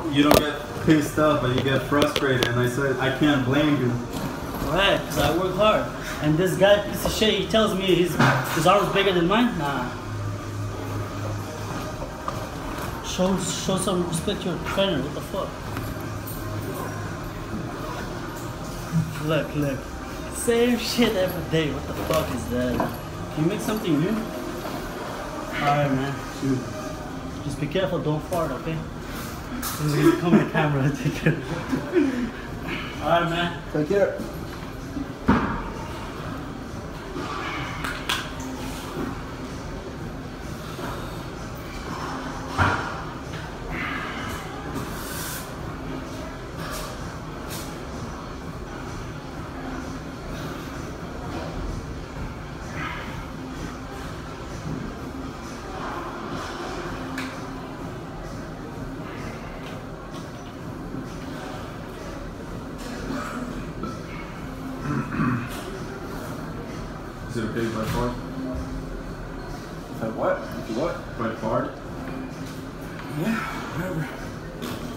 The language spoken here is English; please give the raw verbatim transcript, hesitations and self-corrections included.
you don't get pissed off, but you get frustrated. And I said, I can't blame you. Right, because I work hard. And this guy, piece of shit, he tells me his, his arm is bigger than mine? Nah. Show, show some respect to your trainer, what the fuck? Look, look. Same shit every day, what the fuck is that? Can you make something new? Alright, man. Shoot. Just be careful, don't fart, okay? This is gonna come in the camera, take care. Alright, man. Take care. Is it okay if I fart? If I what? If you what? If I fart? Yeah, whatever.